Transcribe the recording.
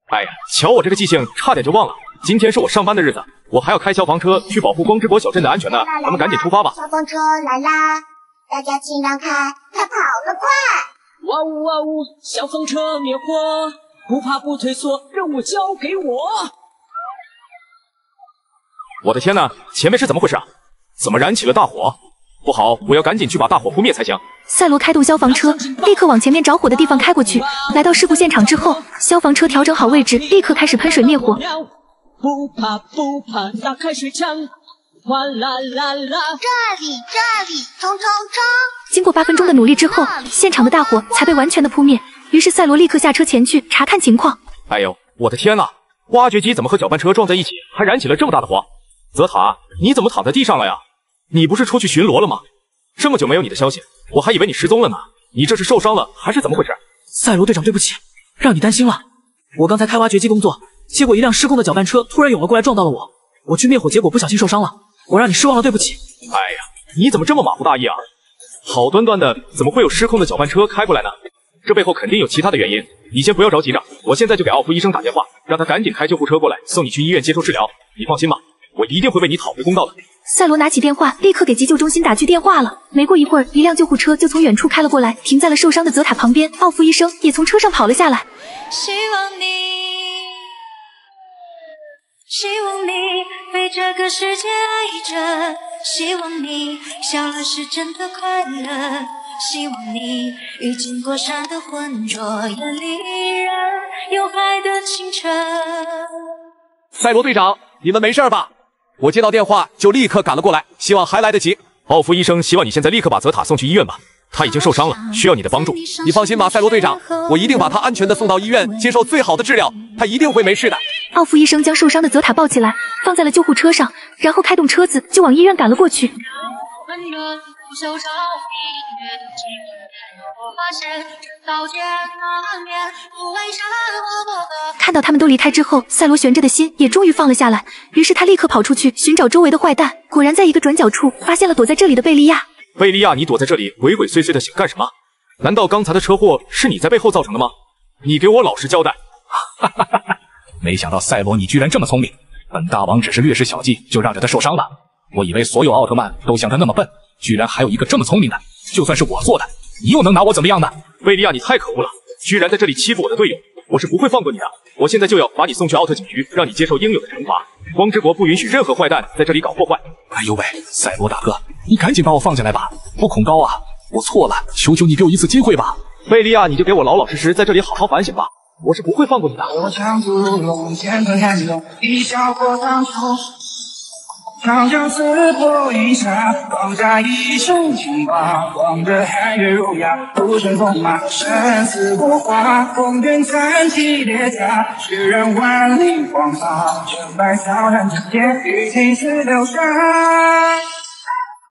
哎呀，瞧我这个记性，差点就忘了，今天是我上班的日子，我还要开消防车去保护光之国小镇的安全呢。咱们赶紧出发吧！ 消防车来啦，大家尽量开，它跑得快！ 哇呜哇呜，消防车灭火，不怕不退缩，任务交给我！ 我的天哪，前面是怎么回事啊？怎么燃起了大火？不好，我要赶紧去把大火扑灭才行。 赛罗开动消防车，立刻往前面着火的地方开过去。来到事故现场之后，消防车调整好位置，立刻开始喷水灭火。 不怕不怕，打开水枪，哗啦啦啦！ 这里，冲冲冲！ 经过8分钟的努力之后，现场的大火才被完全的扑灭。于是赛罗立刻下车前去查看情况。 哎呦，我的天哪！挖掘机怎么和搅拌车撞在一起，还燃起了这么大的火？泽塔，你怎么躺在地上了呀？你不是出去巡逻了吗？这么久没有你的消息，我还以为你失踪了呢。你这是受伤了还是怎么回事？ 赛罗队长，对不起，让你担心了。我刚才开挖掘机工作，结果一辆失控的搅拌车突然涌了过来，撞到了我。我去灭火，结果不小心受伤了。我让你失望了，对不起。 哎呀，你怎么这么马虎大意啊？好端端的，怎么会有失控的搅拌车开过来呢？这背后肯定有其他的原因。你先不要着急着，我现在就给奥夫医生打电话，让他赶紧开救护车过来，送你去医院接受治疗。你放心吧，我一定会为你讨回公道的。 赛罗拿起电话，立刻给急救中心打去电话了。没过一会儿，一辆救护车就从远处开了过来，停在了受伤的泽塔旁边。奥夫医生也从车上跑了下来。 希望你被这个世界爱着，希望你笑了是真的快乐，希望你遇见过山的浑浊，眼里依然有海的清澈。 赛罗队长，你们没事吧？我接到电话就立刻赶了过来，希望还来得及。 奥夫医生希望你现在立刻把泽塔送去医院吧，他已经受伤了，需要你的帮助。 你放心吧，赛罗队长，我一定把他安全的送到医院，接受最好的治疗，他一定会没事的。 奥夫医生将受伤的泽塔抱起来，放在了救护车上，然后开动车子就往医院赶了过去。看到他们都离开之后，赛罗悬着的心也终于放了下来。于是他立刻跑出去寻找周围的坏蛋，果然在一个转角处发现了躲在这里的贝利亚。 贝利亚，你躲在这里鬼鬼祟祟的想干什么？难道刚才的车祸是你在背后造成的吗？你给我老实交代！ 哈哈哈哈！没想到赛罗你居然这么聪明，本大王只是略施小计就让着他受伤了。我以为所有奥特曼都像他那么笨，居然还有一个这么聪明的。就算是我做的，你又能拿我怎么样呢？ 贝利亚，你太可恶了，居然在这里欺负我的队友，我是不会放过你的。我现在就要把你送去奥特警局，让你接受应有的惩罚。光之国不允许任何坏蛋在这里搞破坏。 哎呦喂，赛罗大哥，你赶紧把我放进来吧，我恐高啊！我错了，求求你给我一次机会吧。 贝利亚，你就给我老老实实在这里好好反省吧，我是不会放过你的。 我强不容天的暗涌，一笑过当初，长相撕破云霞，放下一身情话，望着寒月儒雅，不胜风马，生死不化，风卷残骑列甲，血染万里黄沙，成败悄然之间，雨尽是流沙。